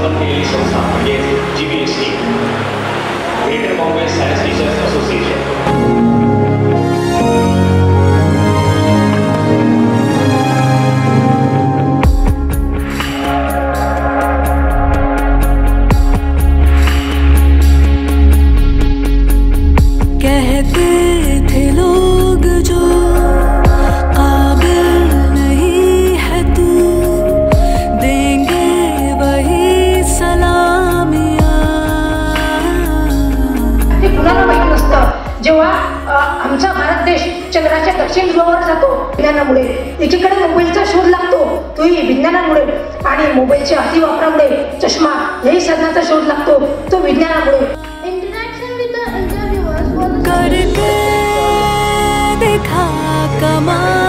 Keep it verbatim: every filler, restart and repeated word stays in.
स्थापन केलेली संस्था म्हणजे G B S T, Greater Bombay science teachers association. जेव्हा आमचा भारत देश चंद्राच्या दक्षिण ध्रुवावर जातो विज्ञानामुळे, एकीकडे मोबाईलचा शोध लागतो तोही विज्ञानामुळे, आणि मोबाईलच्या अतिवापरामुळे चष्मा याही साधनाचा शोध लागतो तो विज्ञानामुळे. इंटरॅक्शन विथ द इंटरव्ह्यूअर्स करके देखा कमाल.